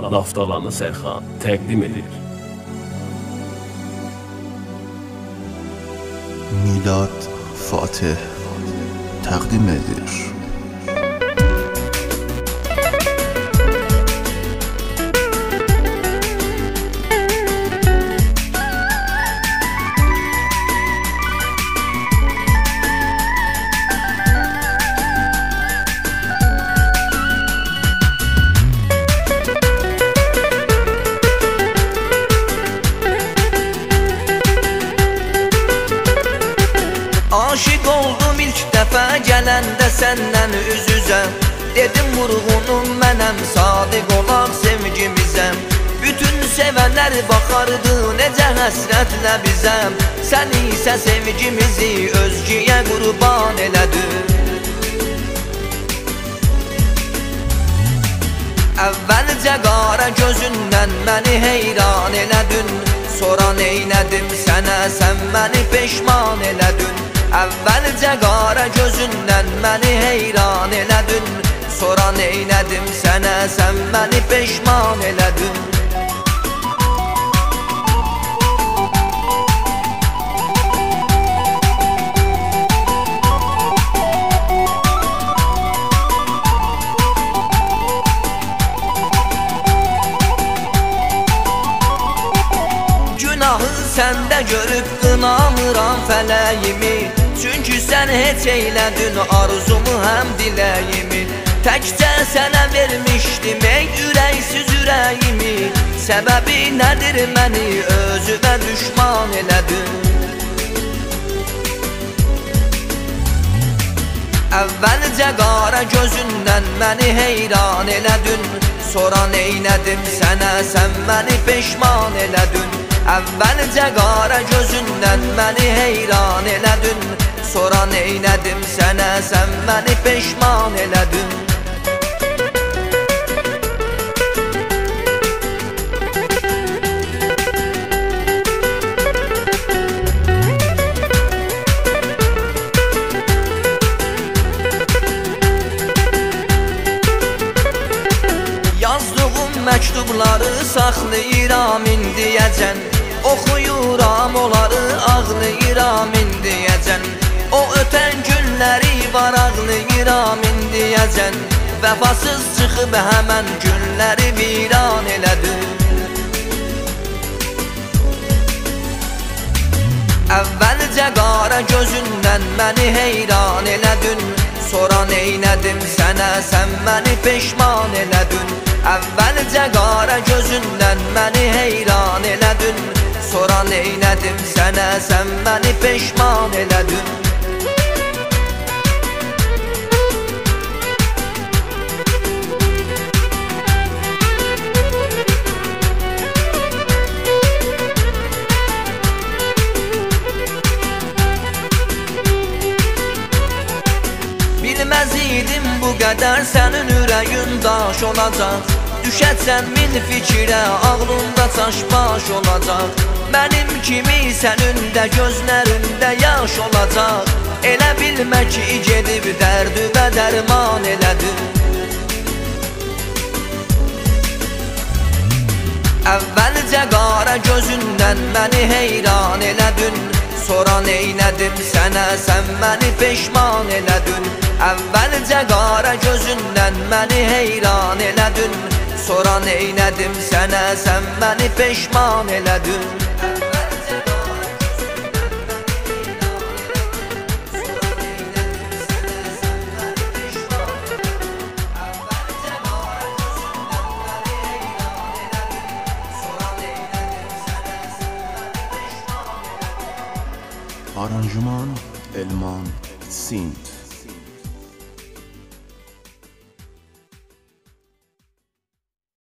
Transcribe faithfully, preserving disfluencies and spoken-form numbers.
Naftalanı Sərxan təqdim edir. Milad Fatih təqdim edir. Aşık oldum ilk dəfə gələndə səndən üz-üzəm. Dedim vurğunum mənəm, sadiq olaq sevgimizəm. Bütün sevənlər baxardı necə həsrətlə bizəm. Sən isə sevgimizi özgəyə qurban elədin. Əvvəlcə qara gözündən məni heyran elədin. Sonra neynədim sənə, sən məni peşman elədin. Əvvəlcə qara gözündən məni heyran elədin. Sonra neynədim sənə, sən məni peşman elədin. Günahı səndə görüb qınamıram fələyimi. Çünki sən heç eylədin arzumu həm diləyimi. Təkcə sənə vermişdim ey ürəksiz ürəyimi. Səbəbi nədir məni özünə düşman elədin? Əvvəlcə qara gözündən məni heyran elədin. Sonra neynədim sənə, sən məni peşman elədin. Əvvəlcə qara gözündən məni heyran elədin. Sonra neynədim sənə, sən məni peşman elədin. Yazdığım məktubları saxlayıram indiyəcən. Oxuyuram onları, ağlayıram indiyəcən. O ötən günləri var ağlayıram indiyəcən. Vəfasız çıxıb həmən günləri viran elədin. Əvvəlcə qara gözündən məni heyran elədin. Sonra neynədim sənə, sən məni peşman elədin. Əvvəlcə qara gözündən məni heyran elədin. Sonra neynədim sənə, sən məni peşman elədin. Bilməz idim bu qədər sənin ürəyin daş olacaq. Düşətsən min fikirə, ağlında çaş-baş olacaq. Mənim kimi sənin də gözlərində yaş olacaq. Elə bilmə ki gedib dərdübə dərman elədin. Əvvəlcə qara gözündən məni heyran elədin. Sonra neynədim sənə, sən məni peşman elədin. Əvvəlcə qara gözündən məni heyran elədin. Sonra neynədim sənə, sən məni peşman elədin. Aranjman Elman Sint.